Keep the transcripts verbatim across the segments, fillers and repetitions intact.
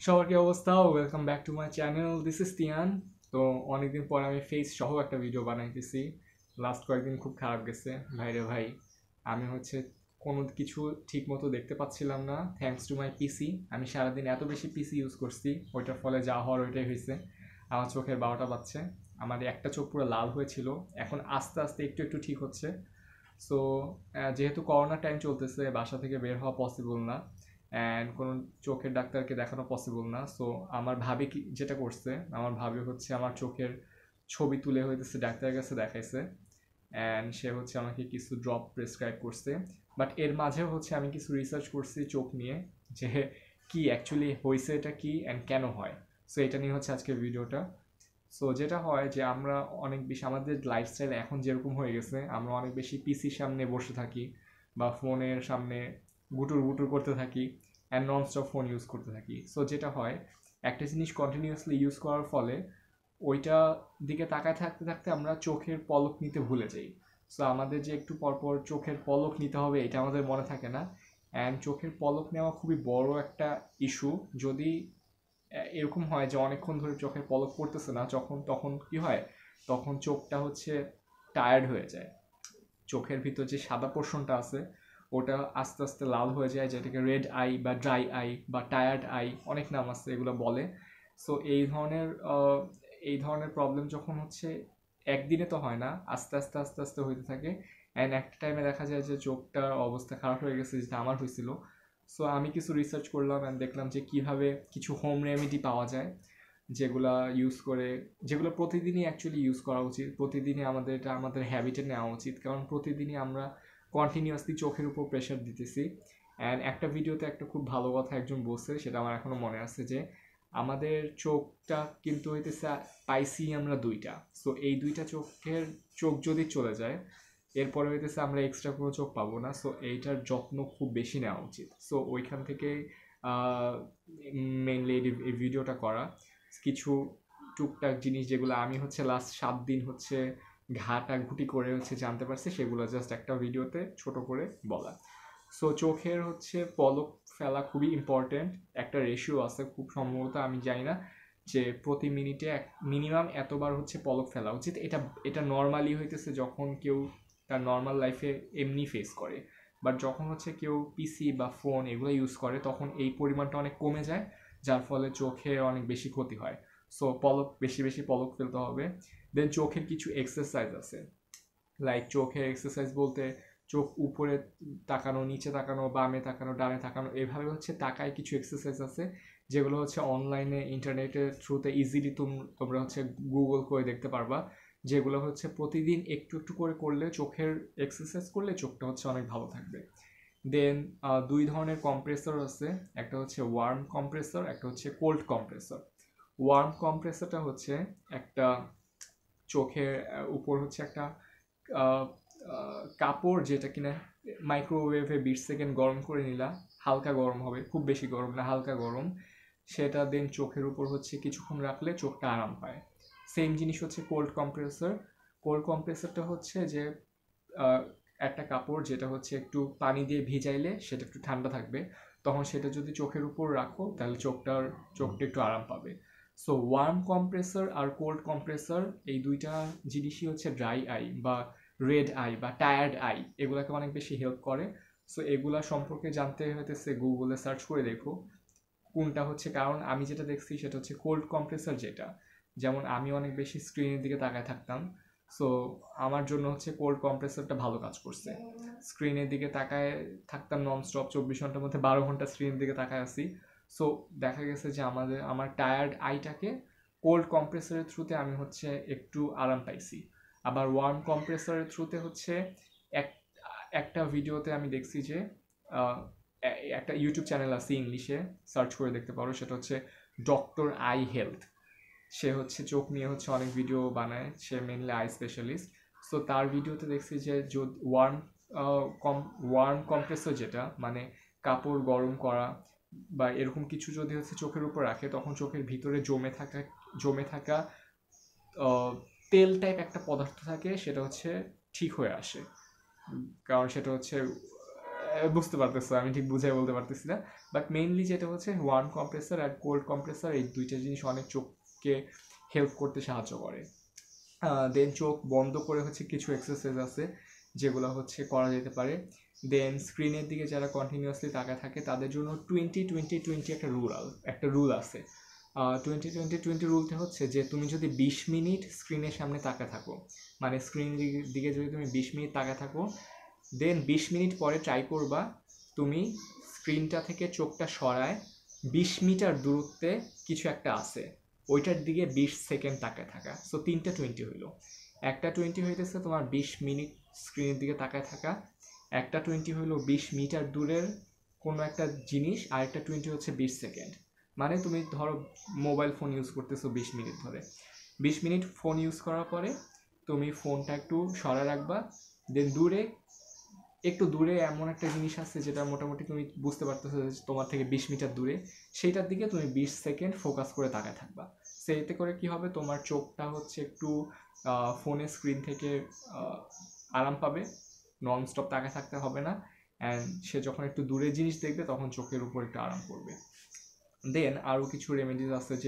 সবার কি অবস্থা? Welcome back to my channel, this is Tiyan. তো অনেকদিন পর আমি ফেস সহ একটা ভিডিও বানাইতেছি। লাস্ট কয়েকদিন খুব খারাপ গেছে ভাইরে ভাই। আমি হচ্ছে কোনো কিছু ঠিক মতো দেখতে পাচ্ছিলাম না, থ্যাঙ্কস টু মাই পিসি। আমি সারাদিন এত বেশি পিসি ইউজ করছি, ওইটার ফলে যা হওয়ার ওইটাই হয়েছে। আমার চোখের বারোটা বাজছে, আমার একটা চোখ পুরো লাল হয়েছিল, এখন আস্তে আস্তে একটু একটু ঠিক হচ্ছে। সো যেহেতু করোনা টাইম চলতেছে, বাসা থেকে বের হওয়া পসিবল না অ্যান্ড কোনো চোখের ডাক্তারকে দেখানো পসিবল না। সো আমার ভাবি কি যেটা করছে, আমার ভাবি হচ্ছে আমার চোখের ছবি তুলে হইতেছে ডাক্তারের কাছে দেখাইছে অ্যান্ড সে হচ্ছে আমাকে কিছু ড্রপ প্রেসক্রাইব করছে। বাট এর মাঝেও হচ্ছে আমি কিছু রিসার্চ করছি চোখ নিয়ে, যে কি অ্যাকচুয়ালি হয়েছে, এটা কি অ্যান্ড কেন হয়। সো এটা নিয়ে হচ্ছে আজকের ভিডিওটা। সো যেটা হয় যে আমরা অনেক বেশি আমাদের লাইফস্টাইল এখন যেরকম হয়ে গেছে, আমরা অনেক বেশি পিসির সামনে বসে থাকি বা ফোনের সামনে গুটুর গুটুর করতে থাকি and non stop phone use করতে থাকি। সো যেটা হয়, একটা জিনিস কন্টিনিউয়াসলি ইউজ করার ফলে ওইটা দিকে তাকায় থাকতে থাকতে আমরা চোখের পলক নিতে ভুলে যাই। সো আমাদের যে একটু পরপর চোখের পলক নিতে হবে এটা আমাদের মনে থাকে না। অ্যান্ড চোখের পলক নেওয়া খুবই বড় একটা ইস্যু। যদি এরকম হয় যে অনেকক্ষণ ধরে চোখের পলক পড়তেছে না, যখন তখন কি হয়, তখন চোখটা হচ্ছে টায়ার্ড হয়ে যায়। চোখের ভিতর যে সাদা পোর্শনটা আছে ওটা আস্তে আস্তে লাল হয়ে যায়, যেটাকে রেড আই বা ড্রাই আই বা টায়ার্ড আই, অনেক নাম আছে এগুলো বলে। সো এই ধরনের এই ধরনের প্রবলেম যখন হচ্ছে একদিনে তো হয় না, আস্তে আস্তে আস্তে আস্তে হইতে থাকে অ্যান্ড একটা টাইমে দেখা যায় যে চোখটার অবস্থা খারাপ হয়ে গেছে, যেটা আমার হয়েছিল। সো আমি কিছু রিসার্চ করলাম অ্যান্ড দেখলাম যে কীভাবে কিছু হোম রেমেডি পাওয়া যায়, যেগুলা ইউজ করে, যেগুলো প্রতিদিনই অ্যাকচুয়ালি ইউজ করা উচিত। প্রতিদিনই আমাদের এটা আমাদের হ্যাবিটে নেওয়া উচিত, কারণ প্রতিদিনই আমরা কন্টিনিউয়াসলি চোখের উপর প্রেশার দিতেছি। অ্যান্ড একটা ভিডিওতে একটা খুব ভালো কথা একজন বলছে, সেটা আমার এখনও মনে আছে, যে আমাদের চোখটা কিন্তু হইতেছে পাইছি আমরা দুইটা। সো এই দুইটা চোখের চোখ যদি চলে যায়, এরপরে হইতেছে আমরা এক্সট্রা কোনো চোখ পাবো না। সো এইটার যত্ন খুব বেশি নেওয়া উচিত। সো ওইখান থেকে মেনলি এই ভিডিওটা করা। কিছু টুকটাক জিনিস যেগুলো আমি হচ্ছে লাস্ট সাত দিন হচ্ছে ঘাটা ঘুটি করে হচ্ছে জানতে পারছি, সেগুলো জাস্ট একটা ভিডিওতে ছোট করে বলা। সো চোখের হচ্ছে পলক ফেলা খুবই ইম্পর্টেন্ট, একটা রেশিও আছে খুব সম্ভবত, আমি জানি না, যে প্রতি মিনিটে এক মিনিমাম এতবার হচ্ছে পলক ফেলা উচিত। এটা এটা নর্মালি হইতেছে যখন কেউ তার নর্মাল লাইফে এমনি ফেস করে, বাট যখন হচ্ছে কেউ পিসি বা ফোন এগুলো ইউজ করে তখন এই পরিমাণটা অনেক কমে যায়, যার ফলে চোখে অনেক বেশি ক্ষতি হয়। সো পলক বেশি বেশি পলক ফেলতে হবে। দেন চোখের কিছু এক্সারসাইজ আছে, লাইক চোখের এক্সারসাইজ বলতে চোখ উপরে তাকানো, নিচে তাকানো, বামে তাকানো, ডানে তাকানো, এভাবে হচ্ছে তাকায় কিছু এক্সারসাইজ আছে, যেগুলো হচ্ছে অনলাইনে ইন্টারনেটের থ্রুতে ইজিলি তোমরা হচ্ছে গুগল করে দেখতে পারবা, যেগুলো হচ্ছে প্রতিদিন একটু একটু করে করলে, চোখের এক্সারসাইজ করলে চোখটা হচ্ছে অনেক ভালো থাকবে। দেন দুই ধরনের কম্প্রেসর আছে, একটা হচ্ছে ওয়ার্ম কম্প্রেসর, একটা হচ্ছে কোল্ড কম্প্রেসর। ওয়ার্ম কম্প্রেসরটা হচ্ছে একটা চোখের উপর হচ্ছে একটা কাপড়, যেটা কিনা মাইক্রোওয়েভে বিশ সেকেন্ড গরম করে নিলা, হালকা গরম হবে, খুব বেশি গরম না, হালকা গরম। সেটা দেন চোখের উপর হচ্ছে কিছুক্ষণ রাখলে চোখটা আরাম পায়। সেম জিনিস হচ্ছে কোল্ড কম্প্রেসর। কোল্ড কম্প্রেসরটা হচ্ছে যে একটা কাপড়, যেটা হচ্ছে একটু পানি দিয়ে ভিজাইলে সেটা একটু ঠান্ডা থাকবে, তখন সেটা যদি চোখের উপর রাখো তাহলে চোখটার চোখটা একটু আরাম পাবে। সো ওয়ার্ম কম্প্রেসর আর কোল্ড কম্প্রেসর এই দুইটা জিনিসই হচ্ছে ড্রাই আই বা রেড আই বা টায়ার্ড আই, এগুলোকে অনেক বেশি হেল্প করে। সো এগুলা সম্পর্কে জানতে হইতেছে গুগলে সার্চ করে দেখো কোনটা হচ্ছে, কারণ আমি যেটা দেখছি সেটা হচ্ছে কোল্ড কম্প্রেসর, যেটা যেমন আমি অনেক বেশি স্ক্রিনের দিকে তাকায় থাকতাম, সো আমার জন্য হচ্ছে কোল্ড কম্প্রেসরটা ভালো কাজ করছে। স্ক্রিনের দিকে তাকায় থাকতাম নন স্টপ, চব্বিশ ঘন্টার মধ্যে বারো ঘন্টা স্ক্রিনের দিকে তাকায় আসি। সো দেখা গেছে যে আমাদের আমার টায়ার্ড আইটাকে কোল্ড কম্প্রেসরের থ্রুতে আমি হচ্ছে একটু আরাম পাইছি। আবার ওয়ার্ম কম্প্রেসরের থ্রুতে হচ্ছে এক একটা ভিডিওতে আমি দেখছি যে একটা ইউটিউব চ্যানেল আছে ইংলিশে, সার্চ করে দেখতে পারো, সেটা হচ্ছে ডক্টর আই হেলথ। সে হচ্ছে চোখ নিয়ে হচ্ছে অনেক ভিডিও বানায়, সে মেনলি আই স্পেশালিস্ট। সো তার ভিডিওতে দেখছি যে ওয়ার্ম কম ওয়ার্ম কম্প্রেসর, যেটা মানে কাপড় গরম করা বা এরকম কিছু যদি হচ্ছে চোখের উপর রাখে, তখন চোখের ভিতরে জমে থাকা জমে থাকা তেল টাইপ একটা পদার্থ থাকে, সেটা হচ্ছে ঠিক হয়ে আসে। কারণ সেটা হচ্ছে বুঝতে পারতেছো, আমি ঠিক বুঝাই বলতে পারতেছি না, বাট মেইনলি যেটা হচ্ছে ওয়ার্ম কম্প্রেসার আর কোল্ড কম্প্রেসার, এই দুইটা জিনিস অনেক চোখকে হেল্প করতে সাহায্য করে। দেন চোখ বন্ধ করে হচ্ছে কিছু এক্সারসাইজ আছে যেগুলো হচ্ছে করা যেতে পারে। দেন স্ক্রিনের দিকে যারা কন্টিনিউয়াসলি তাকায় থাকে তাদের জন্য টোয়েন্টি টোয়েন্টি টোয়েন্টি একটা রুল একটা রুল আছে। টোয়েন্টি টোয়েন্টি টোয়েন্টি রুলটা হচ্ছে যে তুমি যদি বিশ মিনিট স্ক্রিনের সামনে তাকা থাকো, মানে স্ক্রিনের দিকে যদি তুমি বিশ মিনিট তাকা থাকো, দেন বিশ মিনিট পরে ট্রাই করবা তুমি স্ক্রিনটা থেকে চোখটা সরায় বিশ মিটার দূরত্বে কিছু একটা আছে ওইটার দিকে বিশ সেকেন্ড তাকায় থাকা। সো তিনটা টোয়েন্টি হইলো। একটা টোয়েন্টি হইতেছে তোমার বিশ মিনিট স্ক্রিনের দিকে তাকায় থাকা, একটা টোয়েন্টি হইলো বিশ মিটার দূরের কোনো একটা জিনিস, আর একটা টোয়েন্টি হচ্ছে বিশ সেকেন্ড। মানে তুমি ধরো মোবাইল ফোন ইউজ করতেছো বিশ মিনিট ধরে, বিশ মিনিট ফোন ইউজ করার পরে তুমি ফোনটা একটু সরা রাখবা, দেন দূরে একটু দূরে এমন একটা জিনিস আছে যেটা মোটামুটি তুমি বুঝতে পারতেছো যে তোমার থেকে বিশ মিটার দূরে, সেইটার দিকে তুমি বিশ সেকেন্ড ফোকাস করে তাকায় থাকবা। সো এতে করে কি হবে, তোমার চোখটা হচ্ছে একটু ফোনের স্ক্রিন থেকে আরাম পাবে, নন স্টপ তাকায় থাকতে হবে না, অ্যান্ড সে যখন একটু দূরে জিনিস দেখবে তখন চোখের উপর একটু আরাম করবে। দেন আরও কিছু রেমেডিস আছে যে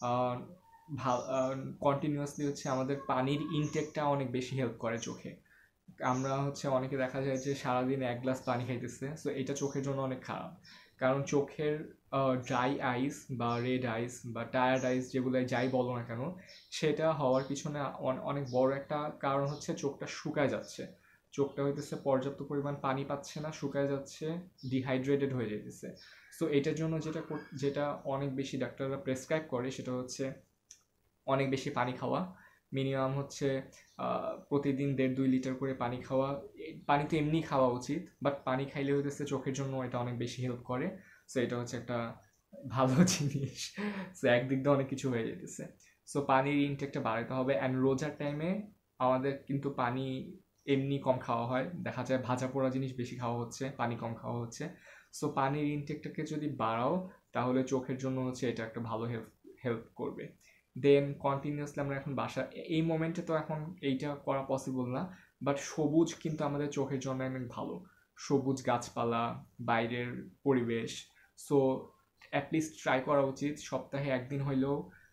কন্টিনিউয়াসলি হচ্ছে আমাদের পানির ইনটেকটা অনেক বেশি হেল্প করে চোখে। আমরা হচ্ছে অনেকে দেখা যায় যে সারাদিন এক গ্লাস পানি খাইতেছে, সো এটা চোখের জন্য অনেক খারাপ। কারণ চোখের ড্রাই আইস বা রেড আইস বা টায়ার্ড আইস যেগুলো যাই বলো না কেন, সেটা হওয়ার পিছনে অনেক বড় একটা কারণ হচ্ছে চোখটা শুকায় যাচ্ছে। চোখটা হইতেছে পর্যাপ্ত পরিমাণ পানি পাচ্ছে না, শুকায় যাচ্ছে, ডিহাইড্রেটেড হয়ে যেতেছে। সো এটার জন্য যেটা যেটা অনেক বেশি ডাক্তাররা প্রেসক্রাইব করে সেটা হচ্ছে অনেক বেশি পানি খাওয়া। মিনিমাম হচ্ছে প্রতিদিন দেড় দুই লিটার করে পানি খাওয়া। পানি তো এমনি খাওয়া উচিত, বাট পানি খাইলে হইতেছে চোখের জন্য এটা অনেক বেশি হেল্প করে। সো এটা হচ্ছে একটা ভালো জিনিস। সো একদিক দিয়ে অনেক কিছু হয়ে যেতেছে। সো পানির ইনটেকটা বাড়াতে হবে। অ্যান্ড রোজার টাইমে আমাদের কিন্তু পানি এমনি কম খাওয়া হয়, দেখা যায় ভাজা পোড়া জিনিস বেশি খাওয়া হচ্ছে, পানি কম খাওয়া হচ্ছে। সো পানির ইনটেকটাকে যদি বাড়াও তাহলে চোখের জন্য হচ্ছে এটা একটা ভালো হেল্প হেল্প করবে। দেন কন্টিনিউয়াসলি আমরা এখন বাসা, এই মোমেন্টে তো এখন এইটা করা পসিবল না, বাট সবুজ কিন্তু আমাদের চোখের জন্য অনেক ভালো। সবুজ গাছপালা, বাইরের পরিবেশ। সো অ্যাটলিস্ট ট্রাই করা উচিত সপ্তাহে একদিন হইলেও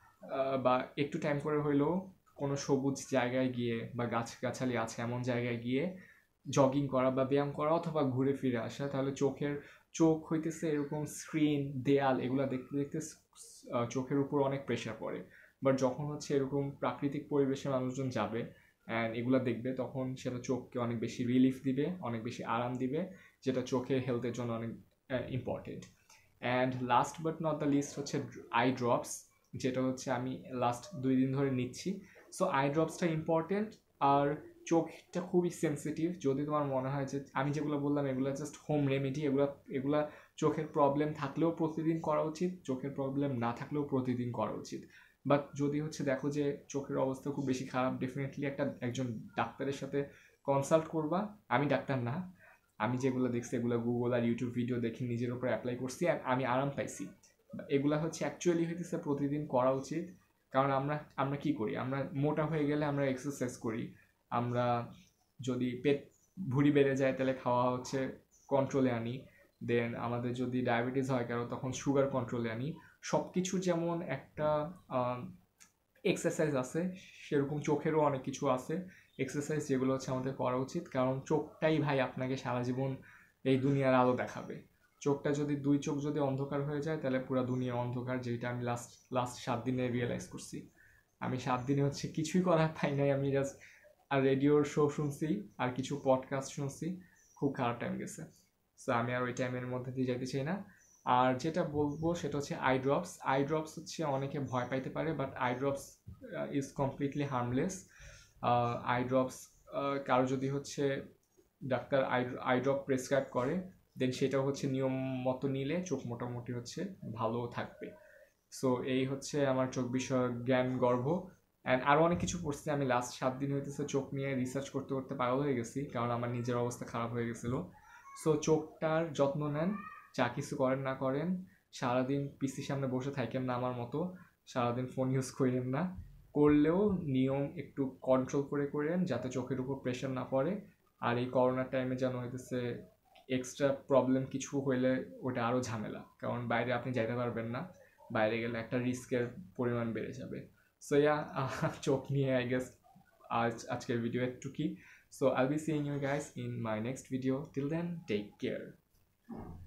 বা একটু টাইম করে হইলেও কোনো সবুজ জায়গায় গিয়ে বা গাছগাছালি আছে এমন জায়গায় গিয়ে জগিং করা বা ব্যায়াম করা অথবা ঘুরে ফিরে আসা। তাহলে চোখের চোখ হইতেছে এরকম স্ক্রিন, দেয়াল এগুলো দেখতে দেখতে চোখের উপর অনেক প্রেশার পড়ে। বাট যখন হচ্ছে এরকম প্রাকৃতিক পরিবেশে মানুষজন যাবে অ্যান্ড এগুলো দেখবে, তখন সেটা চোখকে অনেক বেশি রিলিফ দিবে, অনেক বেশি আরাম দিবে, যেটা চোখের হেলথের জন্য অনেক important. And last but not the least হচ্ছে আই ড্রপস, যেটা হচ্ছে আমি লাস্ট দুই দিন ধরে নিচ্ছি। সো আই ড্রপসটা ইম্পর্টেন্ট। আর চোখটা খুবই সেন্সিটিভ। যদি তোমার মনে হয় যে আমি যেগুলো বললাম এগুলো জাস্ট হোম রেমেডি, এগুলো এগুলা চোখের প্রবলেম থাকলেও প্রতিদিন করা উচিত, চোখের প্রবলেম না থাকলেও প্রতিদিন করা উচিত। বাট যদি হচ্ছে দেখো যে চোখের অবস্থা খুব বেশি খারাপ, ডেফিনেটলি একটা একজন ডাক্তারের সাথে কনসাল্ট করবা। আমি ডাক্তার না, আমি যেগুলো দেখছি এগুলো গুগল আর ইউটিউব ভিডিও দেখে নিজের উপর অ্যাপ্লাই করছি আর আমি আরাম পাইছি। এগুলা হচ্ছে অ্যাকচুয়ালি হইতেছে প্রতিদিন করা উচিত। কারণ আমরা আমরা কি করি, আমরা মোটা হয়ে গেলে আমরা এক্সারসাইজ করি, আমরা যদি পেট ভুঁড়ি বেড়ে যায় তাহলে খাওয়া হচ্ছে কন্ট্রোলে আনি, দেন আমাদের যদি ডায়াবেটিস হয় কারো তখন সুগার কন্ট্রোলে আনি। সব কিছু যেমন একটা এক্সারসাইজ আছে, সেরকম চোখেরও অনেক কিছু আছে এক্সারসাইজ যেগুলো হচ্ছে আমাদের করা উচিত। কারণ চোখটাই ভাই আপনাকে সারা জীবন এই দুনিয়ার আলো দেখাবে। চোখটা যদি দুই চোখ যদি অন্ধকার হয়ে যায় তাহলে পুরো দুনিয়া অন্ধকার, যেটা আমি লাস্ট লাস্ট সাত দিনে রিয়েলাইজ করছি। আমি সাত দিনে হচ্ছে কিছুই করার পাই নাই, আমি জাস্ট আর রেডিওর শো শুনছি আর কিছু পডকাস্ট শুনছি, খুব খারাপ টাইম গেছে। সো আমি আর ওই টাইমের মধ্যে দিয়ে যেতে চাই না। আর যেটা বলবো সেটা হচ্ছে আই ড্রপস। আই ড্রপস হচ্ছে অনেকে ভয় পাইতে পারে, but eye drops is completely harmless. Eye drops কারো যদি হচ্ছে doctor eye eye drop prescribe করে, দেন সেটাও হচ্ছে নিয়ম মতো নিলে চোখ মোটামুটি হচ্ছে ভালো থাকবে। সো এই হচ্ছে আমার চোখ বিষয়ক জ্ঞান গর্ভ। অ্যান্ড আরও অনেক কিছু পড়ছি। আমি লাস্ট সাত দিন হইতেছে চোখ নিয়ে রিসার্চ করতে করতে পাগল হয়ে গেছি, কারণ আমার নিজের অবস্থা খারাপ হয়ে গেছিলো। সো চোখটার যত্ন নেন, যা কিছু করেন না করেন, সারাদিন পিসির সামনে বসে থাকেন না আমার মতো, সারাদিন ফোন ইউজ করেন না, করলেও নিয়ম একটু কন্ট্রোল করে করেন যাতে চোখের উপর প্রেশার না পড়ে। আর এই করোনার টাইমে যেন হইতেছে এক্সট্রা প্রবলেম কিছু হইলে ওটা আরও ঝামেলা, কারণ বাইরে আপনি যাইতে পারবেন না, বাইরে গেলে একটা রিস্কের পরিমাণ বেড়ে যাবে। সো ইয়া, চোখ নিয়ে আই গেস আজ আজকের ভিডিও একটু কি। So I be seeing you guys in my next video. Till then, take care.